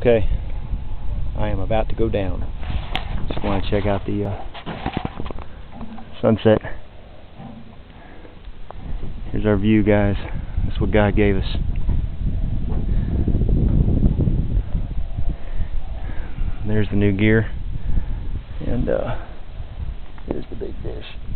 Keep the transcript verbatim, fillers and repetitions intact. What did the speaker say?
Okay, I am about to go down. Just want to check out the uh, sunset. Here's our view, guys. That's what God gave us. There's the new gear, and uh, here's the big dish.